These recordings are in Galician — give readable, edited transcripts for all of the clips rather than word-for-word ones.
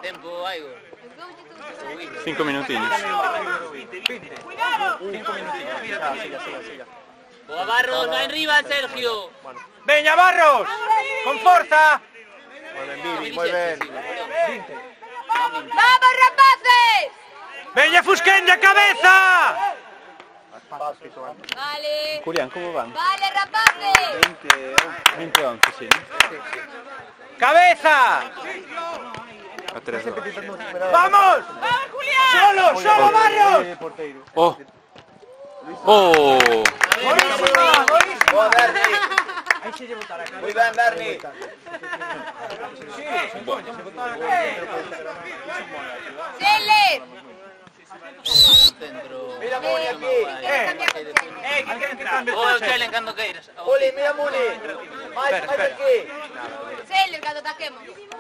Tempo algo. 5 minutiños. 5 minutiños. Siga. Boa Barros, va en riba, Sergio. Veña, Barros! Con forza! Moi ben, Vivi, moi ben. ¡Vamos, rapaces! Veña, Fusquenlla, cabeza! Vale. Julián, ¿cómo van? Vale, rapaces. 20-11, sí, ¿no? ¡Cabeza! A 3. ¡Vamos! ¡Vamos, Julián! ¡Solo, Barros! ¡Oh! ¡Oh! Boa, Berni. Moi ben, Berni. ¡Seller! Mira Muni aquí. Que queren que cambie Oh, Chelen, cando queiras. Muli, mira Muni. Mais aquí. Seller, cando taquemos.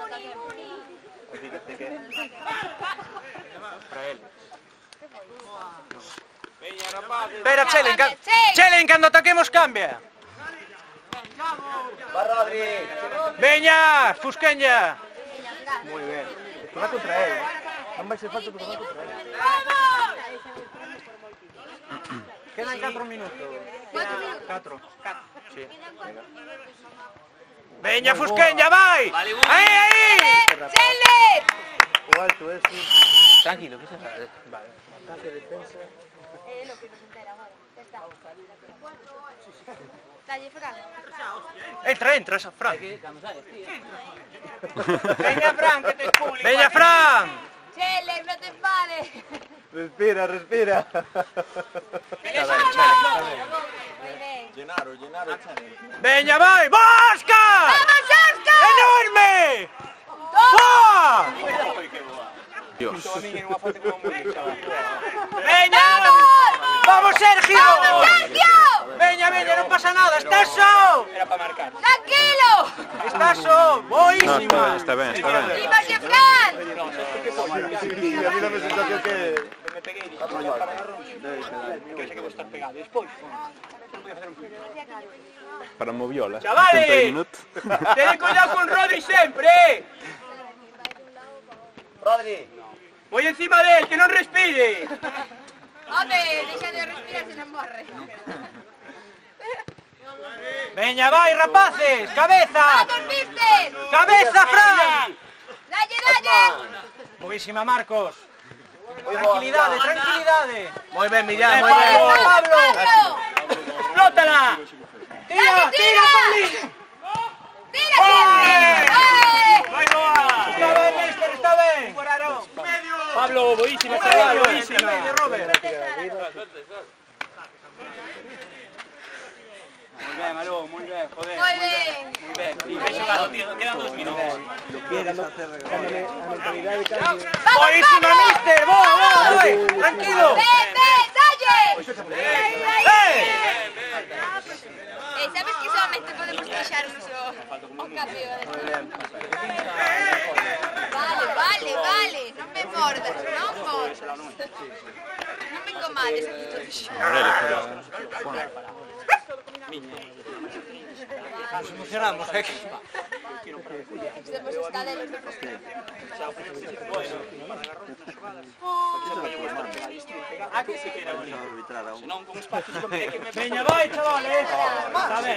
Espera, Chelen, cando ataquemos cambia. Va Rodri. Veña, Fusquenlla. Moi ben. Va contra él. Non vai ser falta porque va contra él. Quedan 4 minutos. 4. Sí. Veña, Fusquenlla, vai! Vale, ¡Ahí! ¡Seller! O alto ese. Tranquilo, que se va. Vale. Ataque, defensa. Lo que nos entera ahora. Ya está. Dalle, Fran. Entra, esa Fran. Venga, Fran, que te público. Veña, Fran! Seller, no te enfades. Respira. Muy bien. Llenaro, Veña, vai! ¡Bosca! ¡Vamos, Oscar! ¡Enorme! ¡Boa! Dios. ¡Veña! ¡Vamos, Sergio! ¡Vamos, Sergio! Veña, non pasa nada, estás só! ¡Tranquilo! Estás só, No, boísima! está bien, está bien. ¡Viva que Fran! A mí non me sensación que... Para moviola. Chavales! 70 minutos. Ten cuidado con Rodri sempre! Rodri. Voy encima de él, que non respire! Home, deixa de respirar se non morre. Veña, vai, rapaces! ¡Cabeza! ¡Vamos, mister! ¡Cabeza, Fran! ¡Dalle! Boísima, Marcos. Tranquilidade. Moi ben, Millán, moi Pablo, ben. Pablo. ¡Pablo! ¡Explótala! ¡Dale, tira! Pablín! ¡Tira, mister! Está ben, mister, está ben. Pablo, boísima, Está boísima. Robert. Muy bien, joder. Muy bien. Quedan 2 minutos. Boísima, mister. Voy. Tranquilo. ¡Dalle! ¿Sabes que solamente podemos deixarnos o cambio? Vale. Non me mordas, non mordas. Non me incomades aquí todo xo. Nos emocionamos, Estamos os cadelos de frustración. Veña, vai, chavales. Está ben.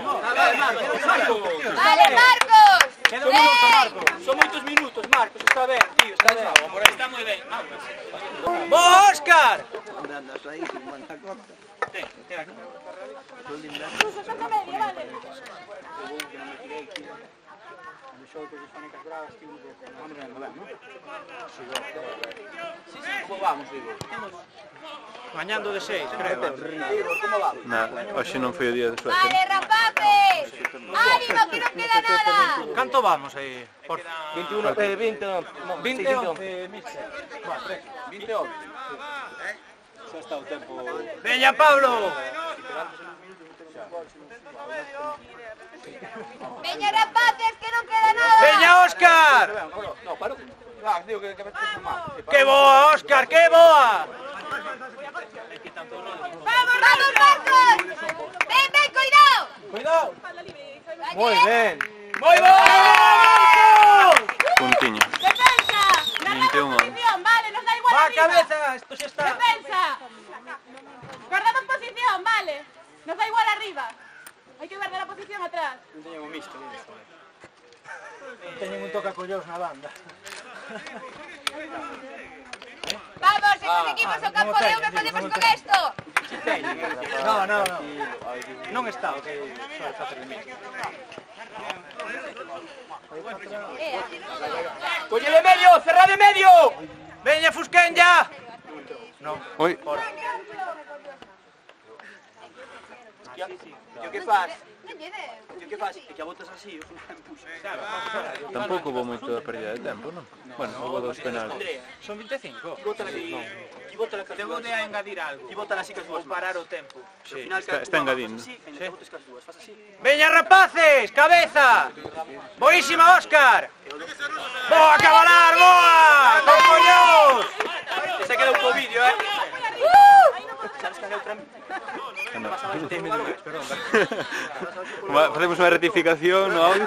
Vale, Marcos. Queda un minuto, Marcos. Son moitos minutos, Marcos, está ben, tío, está ben. Está moi ben. ¡Vos, Óscar! Mañando de 6, creo. Hoxe non foi o día de suerte. Vale, rapaces. ¡Ánimo, que non queda nada! Canto vamos aí? 21, 20, 20-11, mister. 28. Veña, Pablo! Veña, rapaces, que non queda nada! Veña, Óscar! ¡Que boa, Óscar, que boa! ¡Vamos, Marcos! ¡Ven, cuidado! Cuidado! Moi ben. ¡Moi bon! Puntiño. ¡Defensa! Va, cabeza, esto xa está. ¡Defensa! Guardamos posición, vale. Nos da igual arriba. Hay que guardar la posición atrás. Teñen un tocacollos na banda. Vamos, estos equipos son campo de que facemos con esto. No. Non está. Colle de medio, cerra de medio. Veña, Fusquén ya. Ui, Yo que faz? Non lle deu. Yo que faz? Que a botas así, eu son empuxo. tampouco hubo moito pérdida de tempo, non? Bueno, hubo dos penales. Son 25. Ti bótala aquí. Ti bótala que Tengo de engadir algo. Ti bótala así que as dúas. Parar o tempo. Sí, final está engadindo. Sí, veña, botas que as dúas, faz así. Veña, rapaces, cabeza. Boísima, Óscar. Boa, Cavalar, boa. Con collós. Ese quedou co vídeo, Sabes que neutra mí? Facemos unha rectificación no audio.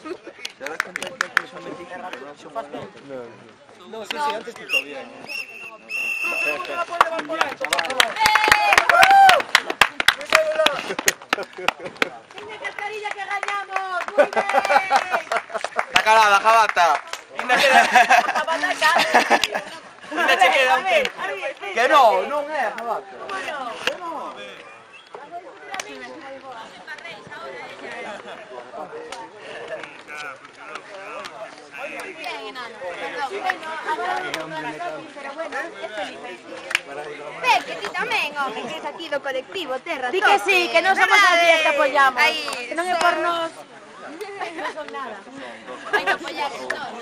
No, sí, antes tú todavía. ¡Niña Cascarilla que ganamos! ¡Muy bien! Está calada, jabata. Ainda che queda un tempo. Que non é, jabata. Bien, enano. Pero bueno, é Felipe. Ve, que ti tamén, home, que es aquí do colectivo Terra. Di que sí, que non somos Verdade? nadie, te apoyamos. Aí, Que non é por nos... Non son nada. Hai que apoyar en todos.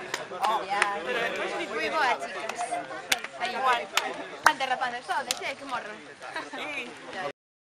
Moi boa, chicas. Aí, igual. Ante rapaces, sodes, que morro.